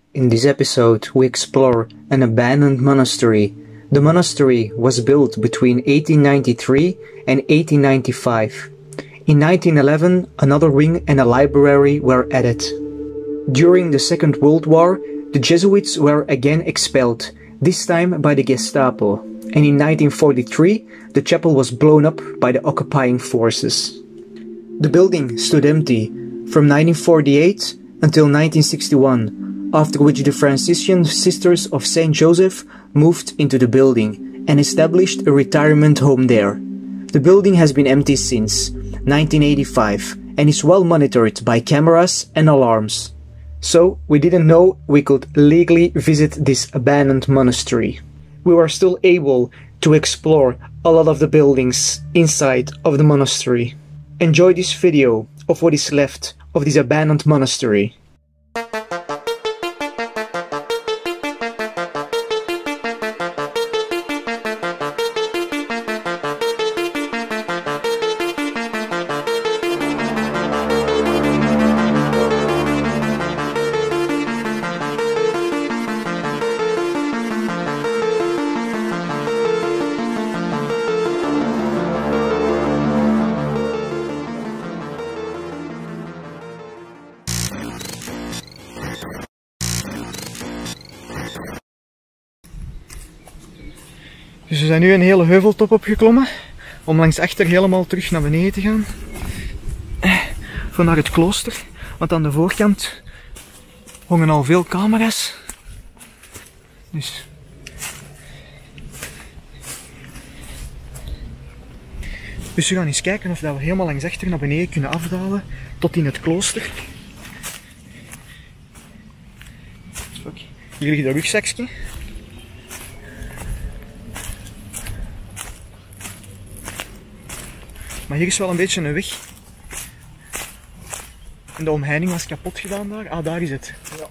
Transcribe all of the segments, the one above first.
In this episode, we explore an abandoned monastery. The monastery was built between 1893 and 1895. In 1911, another wing and a library were added. During the Second World War, the Jesuits were again expelled, this time by the Gestapo, and in 1943, the chapel was blown up by the occupying forces. The building stood empty from 1948 until 1961, after which the Franciscan Sisters of St. Joseph moved into the building and established a retirement home there. The building has been empty since 1985 and is well monitored by cameras and alarms. So we didn't know we could legally visit this abandoned monastery. We were still able to explore a lot of the buildings inside of the monastery. Enjoy this video of what is left of this abandoned monastery. Dus we zijn nu een hele heuveltop opgeklommen, om langs achter helemaal terug naar beneden te gaan. Vandaar het klooster, want aan de voorkant hongen al veel camera's. Dus we gaan eens kijken of we helemaal langs achter naar beneden kunnen afdalen, tot in het klooster. Hier ligt een rugzakje. Maar hier is wel een beetje een weg. En de omheining was kapot gedaan daar. Ah, daar is het. Ja.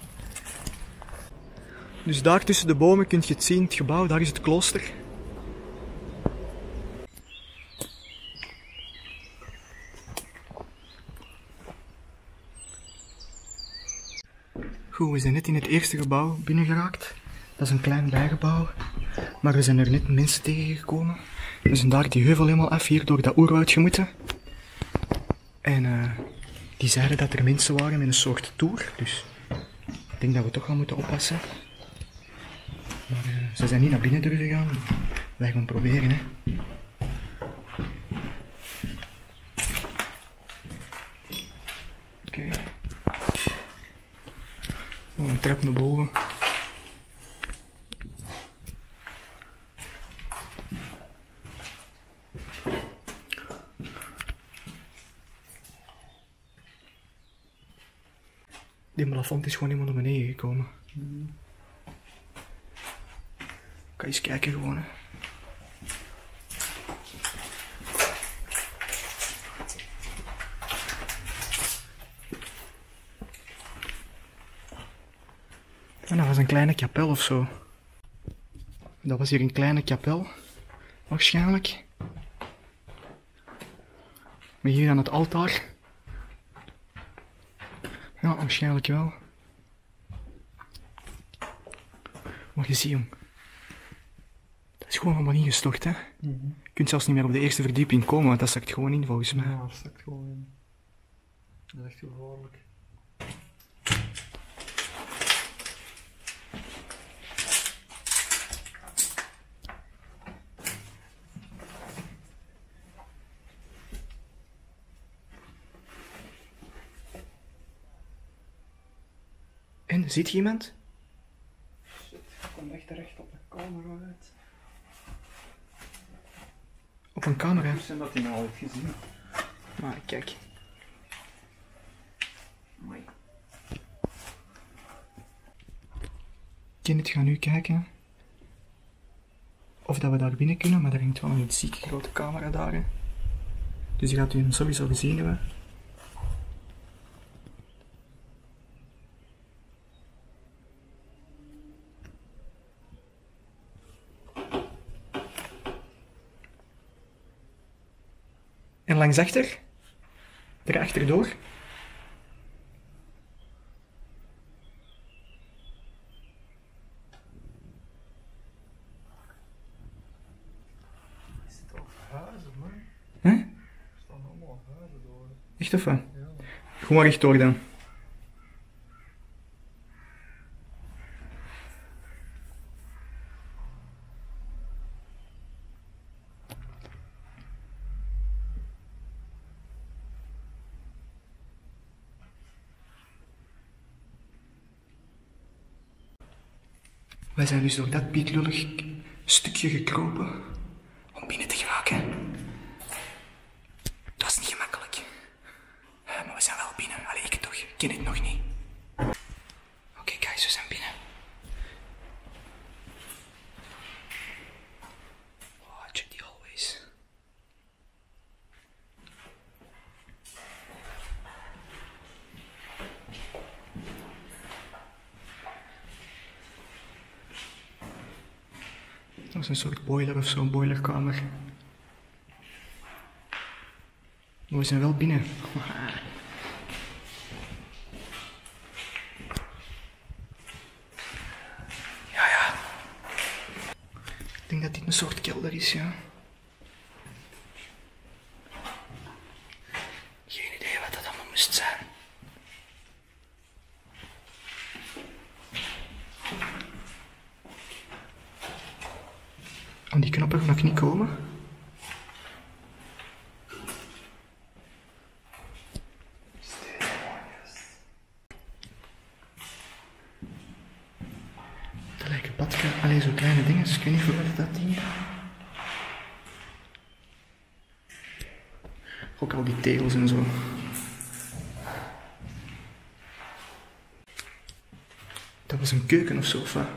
Dus daar tussen de bomen kun je het zien, het gebouw, daar is het klooster. Goed, we zijn net in het eerste gebouw binnengeraakt. Dat is een klein bijgebouw. Maar we zijn er net mensen tegengekomen. We zijn daar die heuvel helemaal af, hier door dat oerwoud moeten. En die zeiden dat er mensen waren met een soort tour. Dus ik denk dat we toch wel moeten oppassen. Maar ze zijn niet naar binnen durven gaan. Wij gaan proberen, hè. Oké. Oh, een trap naar boven. Die plafond is gewoon helemaal naar beneden gekomen. Kan je eens kijken gewoon, hè. En dat was een kleine kapel of zo. Dat was hier een kleine kapel, waarschijnlijk. Maar hier aan het altaar. Ja, waarschijnlijk wel. Maar je ziet, jong. Dat is gewoon allemaal ingestort, hè. Je kunt zelfs niet meer op de eerste verdieping komen, want dat zakt gewoon in, volgens mij. Ja, dat zakt gewoon in. Dat is echt gevaarlijk. En, ziet je iemand? Shit, ik kom echt recht op de camera uit. Op een camera? Ik dat hij nou al heeft gezien. Maar kijk. Amai. Kenneth gaat nu kijken of dat we daar binnen kunnen, maar er hangt wel een zieke grote camera daar, hè. Dus die gaat u hem sowieso gezien hebben. En langs achter, erachterdoor, Echt of wat? Goed maar rechtdoor dan. Wij zijn dus door dat pieklullig stukje gekropen om binnen te geraken. Het was niet gemakkelijk. Maar we zijn wel binnen. Allee, ik toch. Ik ken het nog niet. Oké, guys, we zijn binnen. Oh, check die hallways. Dat is een soort boiler of zo, boilerkamer. Maar we zijn wel binnen. Ja, ja. Ik denk dat dit een soort kelder is, ja. Geen idee wat dat allemaal moest zijn. En die knoppen gaan nog niet komen. Dat lijken badka. Allee, zo kleine dingen. Dus ik weet niet voor wat dat ding is. Ook al die tegels en zo. Dat was een keuken of zo, of wat?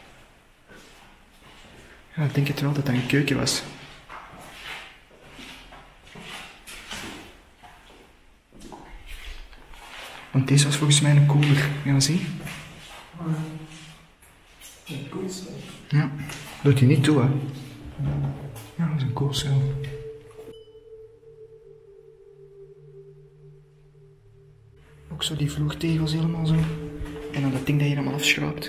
Ja, ik denk het wel dat dat een keuken was. Want deze was volgens mij een koeler. Ja, zie? Ja, doet hij niet toe, hè? Ja, dat is een koelcel. Ook zo die vloertegels helemaal zo. En dan dat ding dat je helemaal afschraapt.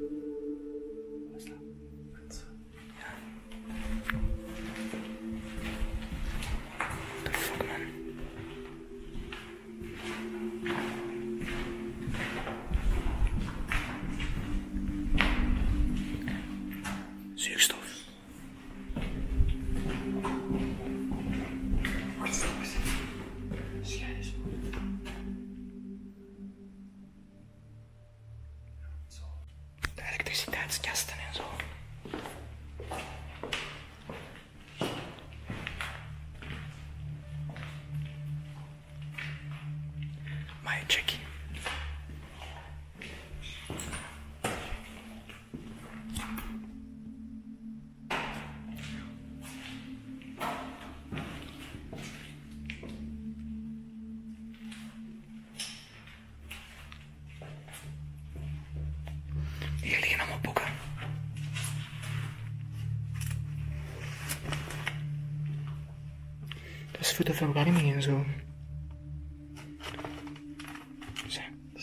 Zuurstof. De elektriciteitskasten en zo. Maar check. Hier liggen allemaal boeken. Dat is voor de verwarming en zo. Zo.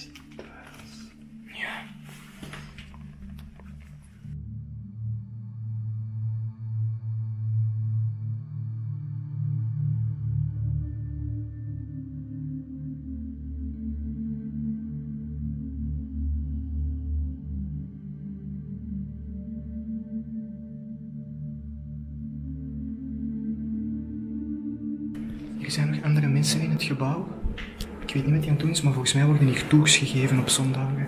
Ja. Er zijn nog andere mensen in het gebouw. Ik weet niet wat die aan het doen is, maar volgens mij worden hier tours gegeven op zondagen.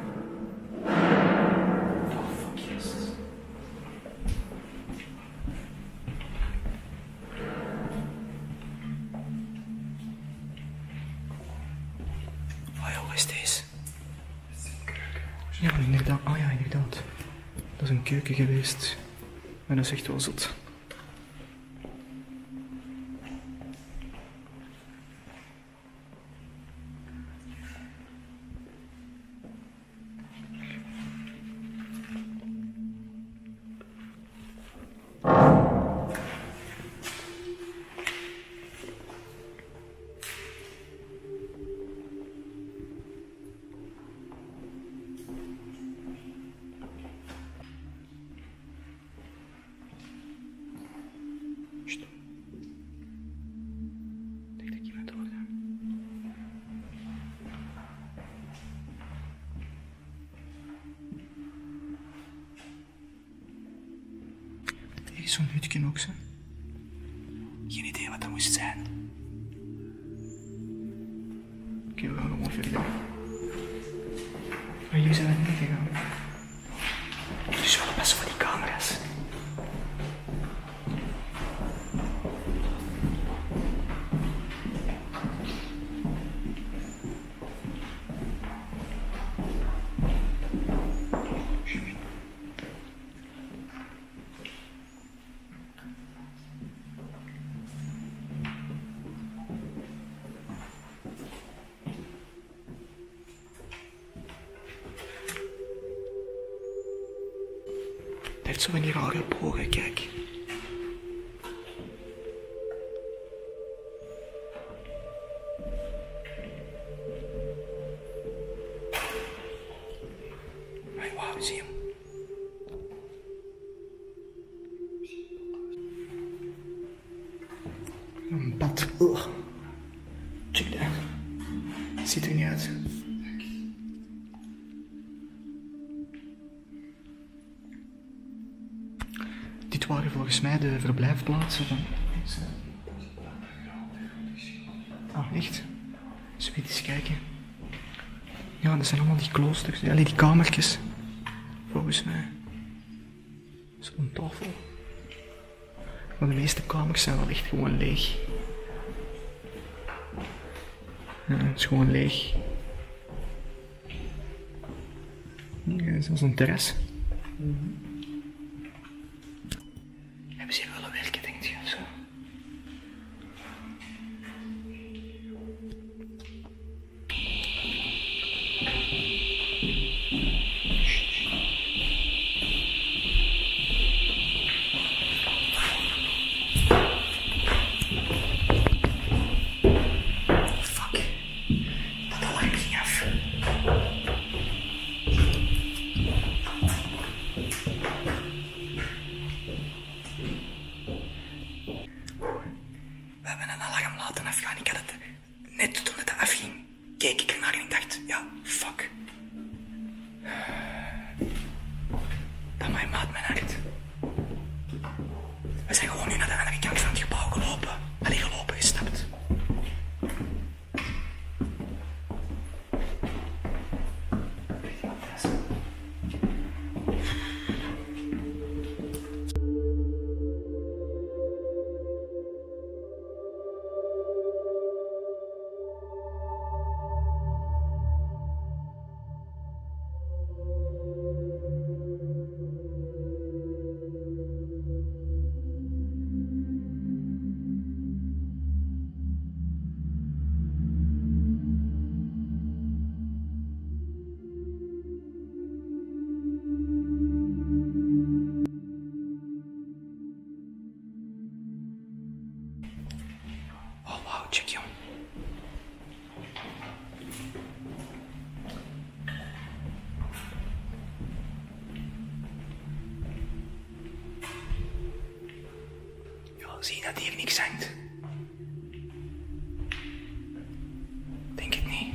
Oh, fuck yes. Oh ja, hoe is deze? Ja, inderdaad. Oh ja, inderdaad. Dat is een keuken geweest. Maar dat is echt wel zot. is zo'n hutje ook, zo. Geen idee wat dat moest zijn. Oké, we gaan gewoon verder. Maar jullie zijn er niet gegaan. Dus wel best voor die camera's. Het heeft zo van die rare bogen, kijk. Maar wauw, zie je hem? Een bad. Check dat. Ziet er niet uit. Dit waren volgens mij de verblijfplaatsen van mensen. Ah, echt? Zullen we eens kijken? Ja, dat zijn allemaal die kloosters, allee, die kamertjes. Volgens mij. Zo'n tafel. Maar de meeste kamers zijn wel echt gewoon leeg. Ja, het is gewoon leeg. Ja, zelfs een terras. Hebben ze hier willen werken, denk je, of zo? Fuck. Dat alarm ging af. We hebben een alarm laten afgaan. Ik had het net toen het afging. Keek ik ernaar en ik dacht, ja, fuck. Dat maakt maat mijn hart. We zijn gewoon nu naar de andere kant van het gebouw gelopen. Allee, gelopen, gestapt. Oh, wauw, check jong. Ja, zie je dat hier niks hangt? Denk het niet.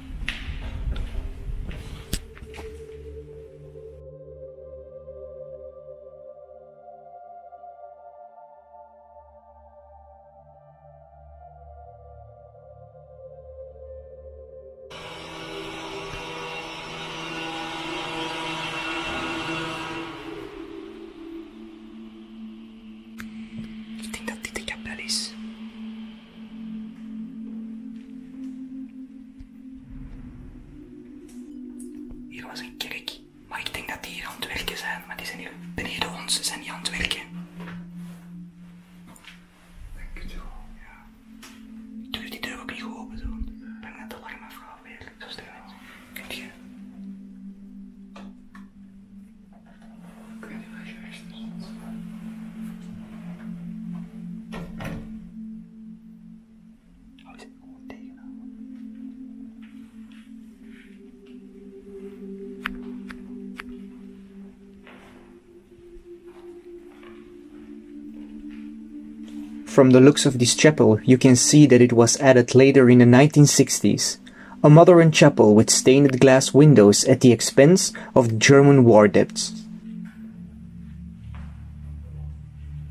Ik denk dat dit de kapel is. Hier was een kerk, maar ik denk dat die hier aan het werken zijn. Maar die zijn hier beneden ons, zijn die aan het werken. Denk het wel, ja. Ik durf die deur ook niet goed open doen. Ik ben net de alarm afgehaald weer. Zo stil net. Kunt je? Ik weet niet waar je echt stond. Oh, is het gewoon tegenaan? From the looks of this chapel, you can see that it was added later in the 1960s. A modern chapel with stained glass windows at the expense of the German war debts.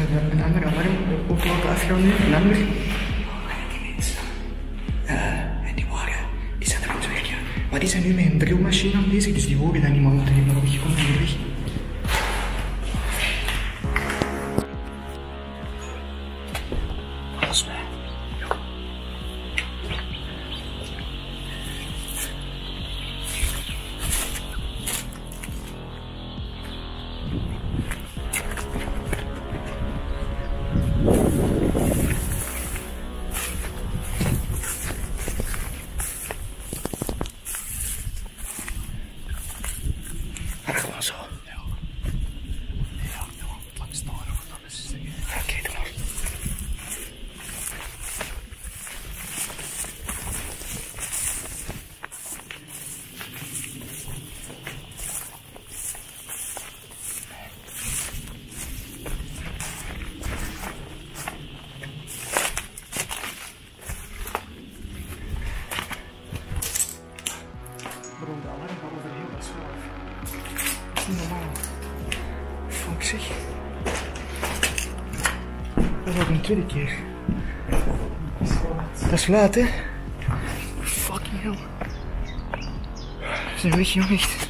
we hebben een ander alarm ook laten afgaan nu, een ander. Die mensen, en die zijn er aan het werken. Maar die zijn nu met een drillmachine aan bezig, dus die horen dat niet, maar moeten die maar wegkomen en weg. Alles bij. Gewoon zo. Ja. Ja, langs door of dat is zeggen. Oké, doe maar. Bro, de alarm gaat over heel dat zwaar. Dat is niet normaal. Fuck zeg. Dat is ook een tweede keer. Dat is laat, hè? Fucking hell. We zijn weg, jongen, echt.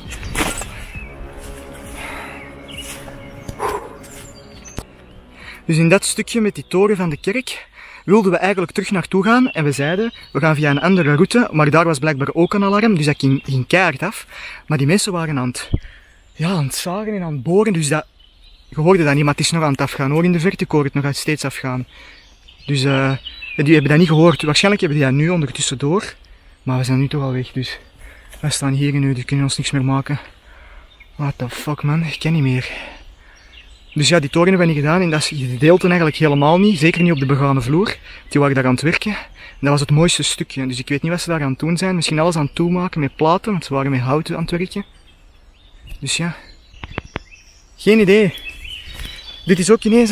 Dus in dat stukje met die toren van de kerk wilden we eigenlijk terug naartoe gaan en we zeiden, we gaan via een andere route, maar daar was blijkbaar ook een alarm, dus dat ging keihard af. Maar die mensen waren aan het zagen en aan het boren, dus dat, je hoorde dat niet, maar het is nog aan het afgaan hoor, in de verte, ik hoor het nog steeds afgaan. Dus die hebben dat niet gehoord, waarschijnlijk hebben die dat nu ondertussen door, maar we zijn nu toch al weg, dus wij staan hier nu, dus kunnen ons niks meer maken. What the fuck man, ik ken niet meer. Dus ja, die toren hebben we niet gedaan en dat gedeelte eigenlijk helemaal niet, zeker niet op de begane vloer. Die waren daar aan het werken en dat was het mooiste stukje, dus ik weet niet wat ze daar aan het doen zijn, misschien alles aan het toemaken met platen, want ze waren met hout aan het werken. Dus ja, geen idee. Dit is ook ineens...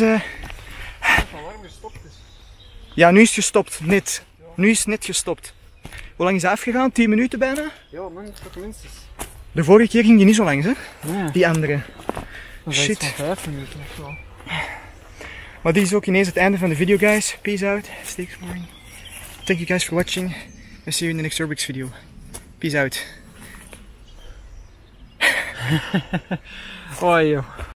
Ja, nu is het gestopt, net. Nu is het net gestopt. Hoe lang is dat afgegaan? 10 minuten bijna? Ja man, toch minstens. De vorige keer ging die niet zo lang, hè? Nee. Die andere. Dat is Shit. van 5 minuten of zo. Maar dit is ook ineens het einde van de video, guys. Peace out, stay exploring. Thank you guys for watching. And see you in the next Urbix video. Peace out. Hoi joh.